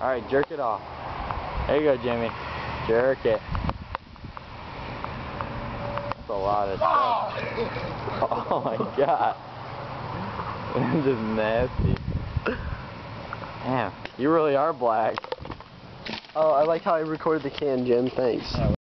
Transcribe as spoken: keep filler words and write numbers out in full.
Alright, jerk it off. There you go, Jimmy. Jerk it. That's a lot of stuff. Oh my god. This is nasty. Damn, you really are black. Oh, I like how I recorded the can, Jim. Thanks.